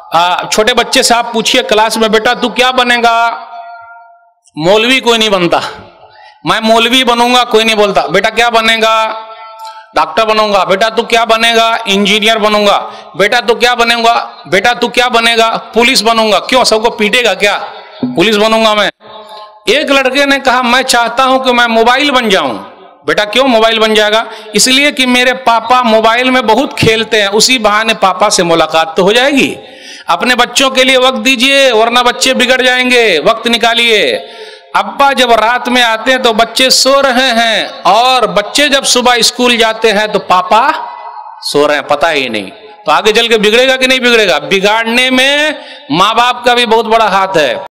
छोटे बच्चे से आप पूछिए क्लास में, बेटा तू क्या बनेगा? मौलवी कोई नहीं बनता। मैं मौलवी बनूंगा, कोई नहीं बोलता। बेटा क्या बनेगा? डॉक्टर बनूंगा। बेटा तू क्या बनेगा? इंजीनियर बनूंगा। बेटा तू क्या बनेगा? बेटा तू क्या बनेगा? पुलिस बनूंगा। क्यों, सबको पीटेगा क्या? पुलिस बनूंगा मैं। एक लड़के ने कहा मैं चाहता हूं कि मैं मोबाइल बन जाऊं। बेटा क्यों मोबाइल बन जाएगा? इसलिए कि मेरे पापा मोबाइल में बहुत खेलते हैं, उसी बहाने पापा से मुलाकात तो हो जाएगी। अपने बच्चों के लिए वक्त दीजिए, वरना बच्चे बिगड़ जाएंगे। वक्त निकालिए। अब्बा जब रात में आते हैं तो बच्चे सो रहे हैं, और बच्चे जब सुबह स्कूल जाते हैं तो पापा सो रहे हैं, पता ही नहीं। तो आगे चल के बिगड़ेगा कि नहीं बिगड़ेगा? बिगाड़ने में माँ बाप का भी बहुत बड़ा हाथ है।